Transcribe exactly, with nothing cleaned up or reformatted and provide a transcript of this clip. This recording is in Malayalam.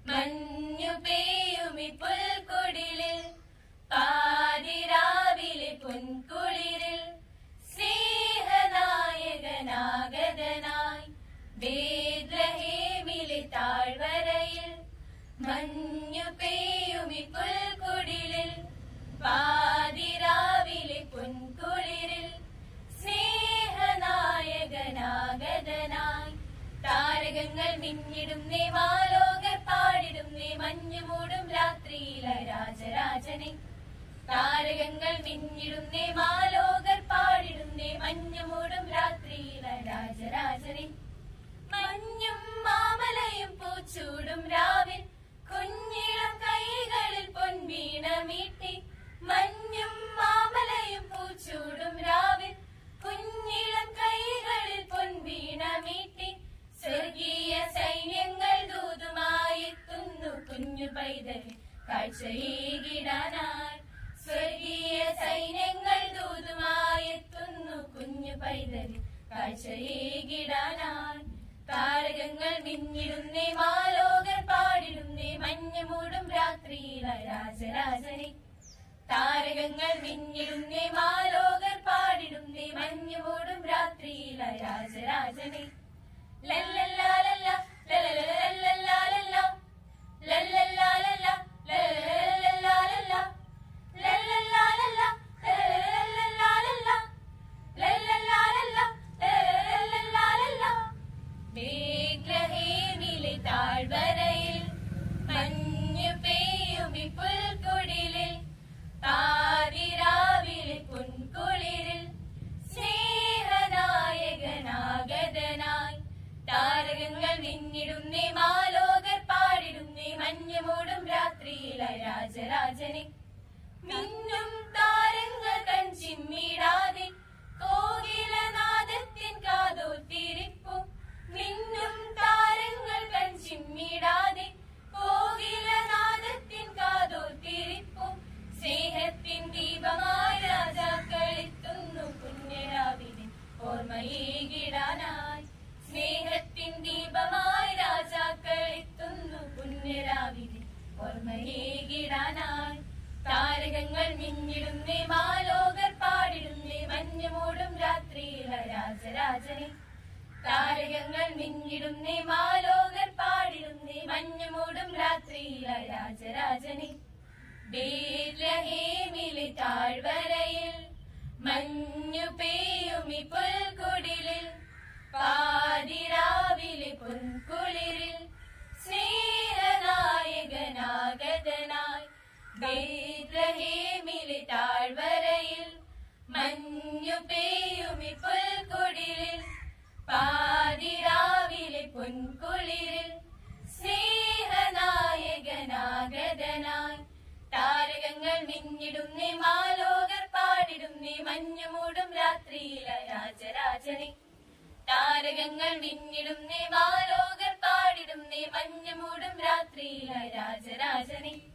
മഞ്ഞു പെയ്യുമി പുൽക്കുടിലിൽ പാതിരാവിലെ പൊൻകുളിരിൽ സ്നേഹനായകനാഗതനായി ബേത്ലഹേമിലെ താഴ്വരയിൽ മഞ്ഞു പെയ്യുമി പുൽക്കുടിലിൽ പാതിരാവിലെ പൊൻകുളിരിൽ സ്നേഹനായകനാഗതനായി താരകങ്ങൾ മിന്നിടുന്നേ മാലോകർ പാടിടുന്നേ മഞ്ഞു മൂടും രാത്രിയിലെ രാജരാജനെ താരകങ്ങൾ മിന്നിടുന്നേ മാലോകർ പാടിടുന്നേ മഞ്ഞു മൂടും രാത്രിയിലെ രാജരാജനെ മഞ്ഞും മാമലയും പൂച്ചൂടും രാവിൽ കുഞ്ഞിളം കൈകളിൽ പൊൻവീണ മീട്ടി മഞ്ഞും മാമലയും പൂച്ചൂടും രാവിൽ കുഞ്ഞിളം കൈകളിൽ പൊൻവീണ മീട്ടി സ്വർഗീയ സൈന്യങ്ങൾ ദൂതുമായെത്തുന്നു കുഞ്ഞു പൈതൽ കാഴ്ചയേകിടാനായി സ്വർഗീയ സൈന്യങ്ങൾ ദൂതുമായെത്തുന്നു കുഞ്ഞു പൈതൽ കാഴ്ചയേകിടാനായി താരകങ്ങൾ മിന്നിടുന്നേ മാലോകർ പാടിടുന്നേ മഞ്ഞു മൂടും രാത്രിയിലെ രാജരാജനെ താരകങ്ങൾ മിന്നിടുന്നേ മാലോകർ പാടിടുന്നേ മഞ്ഞു മൂടും രാത്രിയിലെ രാജരാജനെ ലല്ലല്ലാലല്ല ലല്ലലല്ലല്ലാലല്ല ലല്ലല്ലാലല്ല ലല്ലലല്ലല്ലാലല്ല ലല്ലല്ലാലല്ല ലല്ലലല്ലല്ലാലല്ല ലല്ലല്ലാലല്ല ലല്ലലല്ലല്ലാലല്ല ബേത്ലഹേമിലെ താഴ്വരയിൽ മഞ്ഞു പെയ്യുമി പുൽക്കുടിലിൽ പാതിരാവിലെ പൊൻകുളിരിൽ സ്നേഹനായകനാഗതനായി താരകങ്ങൾ മിന്നിടുന്നേ മാലോകർ പാടിടുന്നേ മഞ്ഞു മൂടും രാത്രിയിലെ രാജരാജനെ മിന്നും താരങ്ങൾ കൺചിമ്മിടാതെ കോകിലനാദത്തിൻ കാതോത്തിരിപ്പു മിന്നും താരങ്ങൾ കൺചിമ്മിടാതെ കോകിലനാദത്തിൻ കാതോത്തിരിപ്പു സ്നേഹത്തിൻ ദീപമായി രാജാക്കളെത്തുന്നു പുണ്യരാവിലെ ഓർമ്മയേകിടാനായി സ്നേഹത്തിൻ ദീപമായി രാജാക്കളെത്തുന്നു പുണ്യരാവിലെ ഓർമ്മയേകിടാനായി താരകങ്ങൾ മിന്നിടുന്നേ മാലോകർ പാടിടുന്നേ മഞ്ഞു മൂടും രാത്രിയിലെ രാജരാജനെ താരകങ്ങൾ മിന്നിടുന്നേ മാലോകർ പാടിടുന്നേ മഞ്ഞു മൂടും രാത്രിയിലെ രാജരാജനെ ബേത്ലഹേമിലെ താഴ്വരയിൽ മഞ്ഞു പെയ്യുമി പുൽക്കുടിലിൽ പാതിരാവിലെ പൊൻകുളിരിൽ സ്നേഹനായകനാഗതനായി ബേത്ലഹേമിലെ താഴ്വരയിൽ മഞ്ഞു പെയ്യുമി പുൽക്കുടിലിൽ പാതിരാവിലെ പൊൻകുളിരിൽ സ്നേഹനായകനാഗതനായി താരകങ്ങൾ മിന്നിടുന്നേ മാലോകർ പാടിടുന്നേ മഞ്ഞു മൂടും രാത്രിയിലെ രാജരാജനെ താരകങ്ങൾ മിന്നിടുന്നേ മാലോകർ പാടിടുന്നേ മഞ്ഞു മൂടും രാത്രിയിലെ രാജരാജനെ